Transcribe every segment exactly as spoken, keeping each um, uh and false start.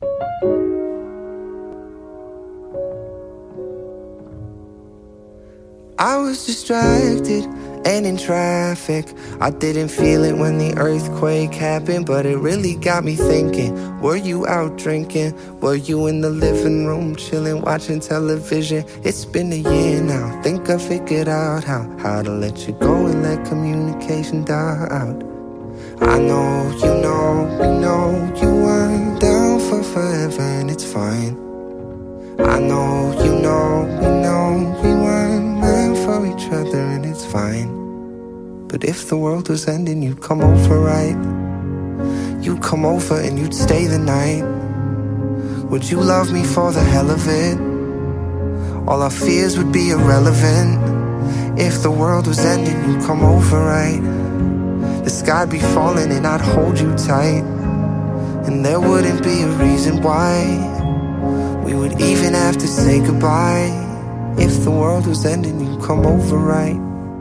I was distracted and in traffic. I didn't feel it when the earthquake happened, but it really got me thinking. Were you out drinking? Were you in the living room chilling, watching television? It's been a year now. Think I figured out how How to let you go and let communication die out. I know, you know, we know you weren't down for forever, and it's fine. I know, you know, we know we weren't meant for each other, and it's fine. But if the world was ending, you'd come over, right? You'd come over and you'd stay the night. Would you love me for the hell of it? All our fears would be irrelevant. If the world was ending, you'd come over, right? The sky'd be falling and I'd hold you tight, and there wouldn't be a reason why we would even have to say goodbye. If the world was ending, you'd come over, right?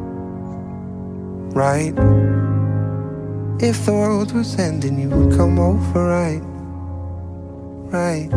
Right? If the world was ending, you would come over, right? Right?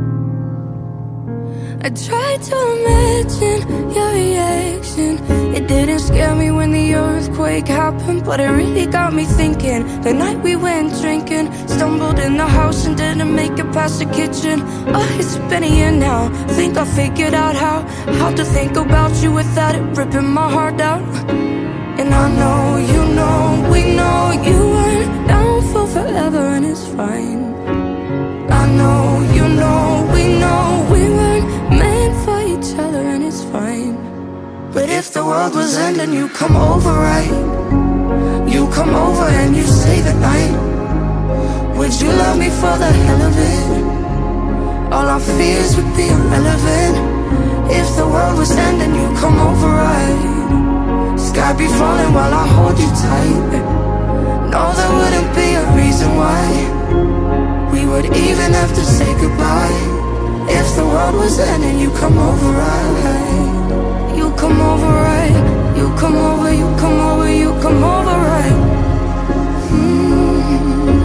I tried to imagine your reaction. It didn't scare me when the earthquake happened, but it really got me thinking. The night we went drinking, stumbled in the house and didn't make it past the kitchen. Oh, it's been a year now. Think I figured out how How to think about you without it ripping my heart out. And I know, you know, we know you weren't down for forever, and it's fine. I know, you know, we know we weren't meant for each other, and it's fine. But if the world was ending, you come over, right? You come over and you stay the night. Would you love me for the hell of it? All our fears would be irrelevant. If the world was ending, you come over, right? Sky be falling while I hold you tight. No, there wouldn't be a reason why we would even have to say goodbye. If the world was ending, you come over, right? You come over, right? You come over, you come over, you come over, right? Mm-hmm.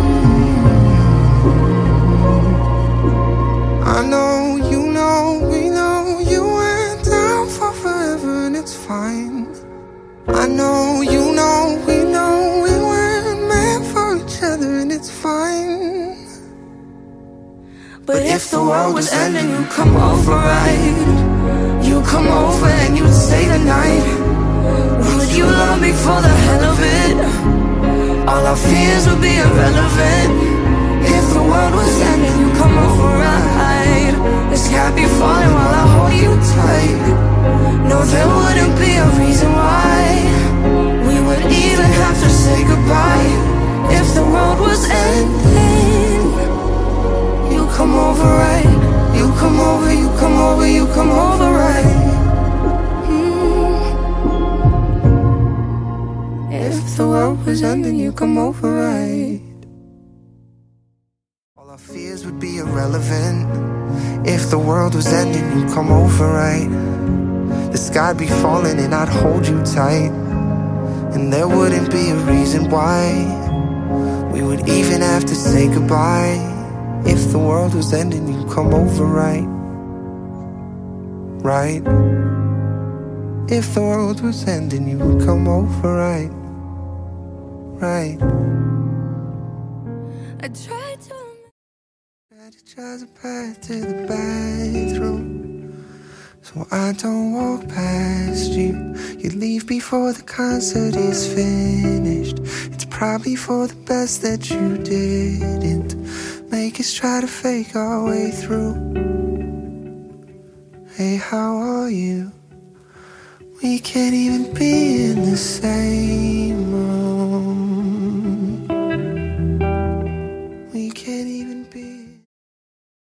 I know, you know, we know you went down for forever, and it's fine. I know, you know, we know we weren't meant for each other, and it's fine. But if the world was ending, you come over, right? You come over and you'd stay the night. Would you love me for the hell of it? All our fears would be irrelevant. If the world was ending, you come over, right? The sky be falling while I hold you tight. No, there wouldn't be a reason why we would even have to say goodbye. If the world was ending, you come over, right? You come over, you come over, you come over, right? Mm. If the world was ending, you come over, right? All our fears would be irrelevant. If the world was ending, you come over, right? The sky'd be falling and I'd hold you tight, and there wouldn't be a reason why we would even have to say goodbye. If the world was ending, you'd come over, right? Right? If the world was ending, you would come over, right? Right? I tried to strategize a path to the bathroom so I don't walk past you. You leave before the concert is finished. It's probably for the best that you didn't make us try to fake our way through. Hey, how are you? We can't even be in the same